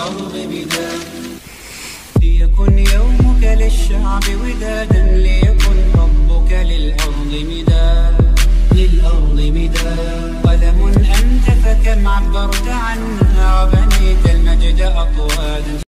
للأرض مداد. ليكن يومك للشعب ودادا، ليكن ربك للأرض مداد. قلم أنت فكم عبرت عن